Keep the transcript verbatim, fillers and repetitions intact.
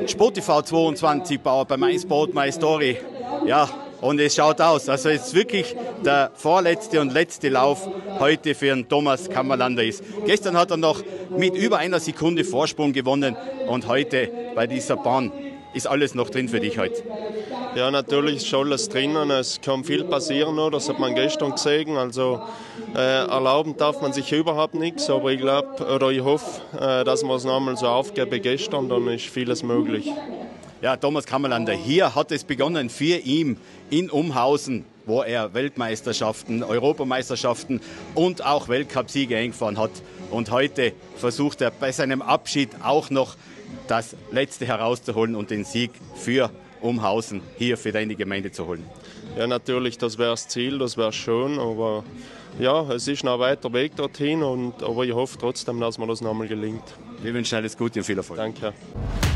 SportTV zweiundzwanzig baut bei My Sport, My Story. Ja, und es schaut aus. Also es ist wirklich der vorletzte und letzte Lauf heute für den Thomas Kammerlander ist. Gestern hat er noch mit über einer Sekunde Vorsprung gewonnen und heute bei dieser Bahn ist alles noch drin für dich heute. Ja, natürlich ist schon alles drinnen. Es kann viel passieren noch, das hat man gestern gesehen. Also äh, erlauben darf man sich überhaupt nichts, aber ich glaube oder ich hoffe, äh, dass wir es nochmal so aufgeben wie gestern, dann ist vieles möglich. Ja, Thomas Kammerlander, hier hat es begonnen für ihn in Umhausen, wo er Weltmeisterschaften, Europameisterschaften und auch Weltcupsiege eingefahren hat. Und heute versucht er bei seinem Abschied auch noch das Letzte herauszuholen und den Sieg für Umhausen hier für deine Gemeinde zu holen. Ja, natürlich, das wäre das Ziel, das wäre schon, aber ja, es ist noch ein weiter Weg dorthin, und, aber ich hoffe trotzdem, dass mir das nochmal gelingt. Wir wünschen alles Gute und viel Erfolg. Danke.